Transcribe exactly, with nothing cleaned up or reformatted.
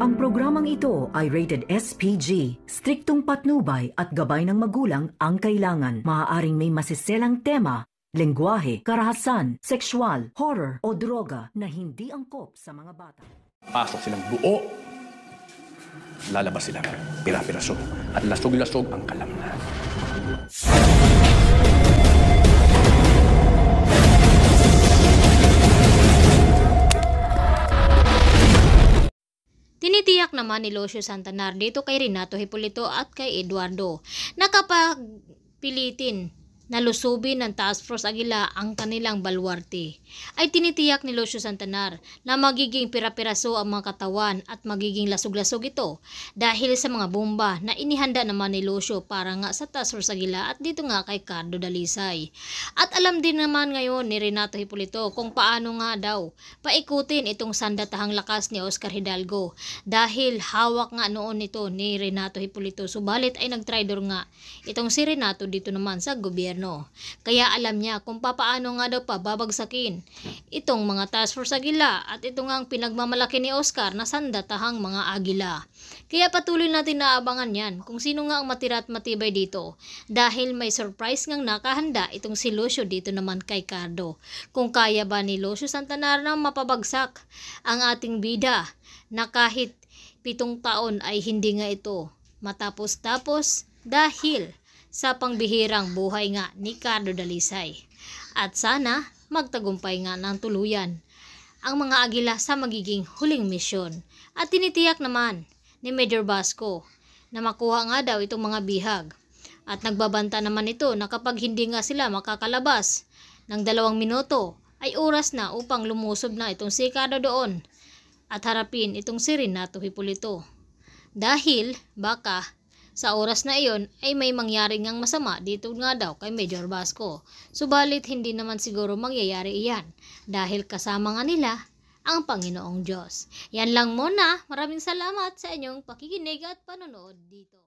Ang programang ito ay rated S P G. Striktong patnubay at gabay ng magulang ang kailangan. Maaaring may masiselang tema, lengguwahe, karahasan, sexual, horror o droga na hindi angkop sa mga bata. Pasok silang buo, lalabas silang pira-piraso at lasog-lasog ang kalamnan. Tinitiyak naman ni Lucio Santanar dito kay Renato Hipolito at kay Eduardo na kapag pilitin na lusubin ng Task Force Aguila ang kanilang baluarte, ay tinitiyak ni Lucio Santanar na magiging pira-piraso ang mga katawan at magiging lasog-lasog ito dahil sa mga bomba na inihanda naman ni Lucio para nga sa Task Force Aguila at dito nga kay Cardo Dalisay. At alam din naman ngayon ni Renato Hipolito kung paano nga daw paikutin itong sandatahang lakas ni Oscar Hidalgo dahil hawak nga noon ito ni Renato Hipolito, subalit ay nagtraidor nga itong si Renato dito naman sa gobyerno. Kaya alam niya kung papaano nga daw pa babagsakin itong mga Task Force Aguila at ito nga ang pinagmamalaki ni Oscar na sandatahang mga Aguila. Kaya patuloy natin naabangan yan kung sino nga ang matira at matibay dito dahil may surprise ngang nakahanda itong si Lucio dito naman kay Cardo. Kung kaya ba ni Lucio Santanar na mapabagsak ang ating bida na kahit pitong taon ay hindi nga ito matapos-tapos dahil sa pangbihirang buhay nga ni Cardo Dalisay. At sana magtagumpay nga ng tuluyan ang mga Aguila sa magiging huling misyon. At tinitiyak naman ni Major Basco na makuha nga daw itong mga bihag. At nagbabanta naman ito na kapag hindi nga sila makakalabas ng dalawang minuto ay oras na upang lumusob na itong si Cardo doon at harapin itong si Renato Hipolito. Dahil baka sa oras na iyon ay may mangyari ngang masama dito nga daw kay Major Basco. Subalit hindi naman siguro mangyayari iyan dahil kasama nga nila ang Panginoong Diyos. Yan lang muna. Maraming salamat sa inyong pakikinig at panonood dito.